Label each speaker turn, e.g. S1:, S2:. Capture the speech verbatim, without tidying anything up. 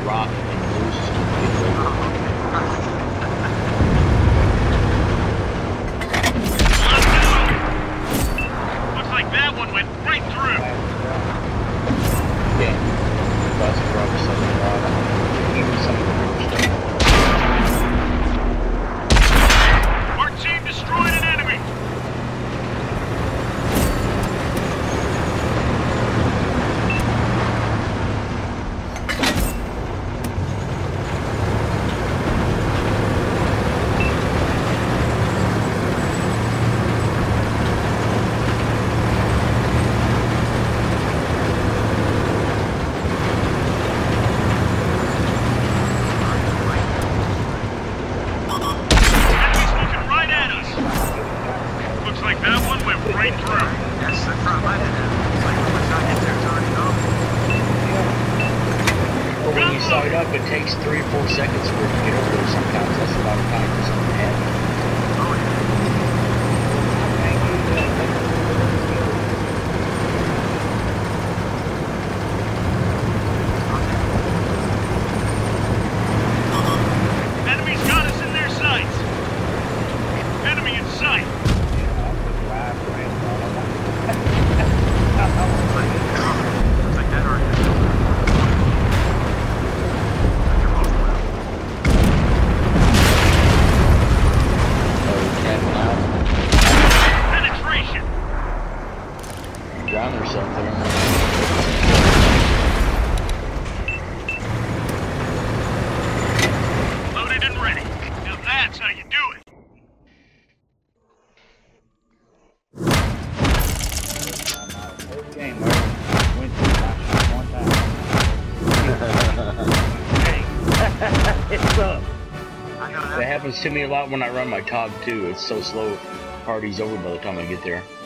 S1: rock and loses completely.
S2: Oh, okay.
S3: Looks like that one went right through.
S1: Yeah. That's a rock, something rock. Even some of the bigger stuff.
S3: Our team destroyed an enemy.
S1: It takes three or four seconds for it to get over there. Sometimes that's a lot of time for something to happen.
S2: Oh, yeah.
S3: Enemy's got us in their sights. Enemy in sight.
S2: Looks like that already.
S1: Drown herself there.
S3: Loaded and ready. Now that's how you do it.
S4: Game went through one time. It's up.
S2: I know that.
S1: That happens to me a lot when I run my T O G too. It's so slow. Party's over by the time I get there.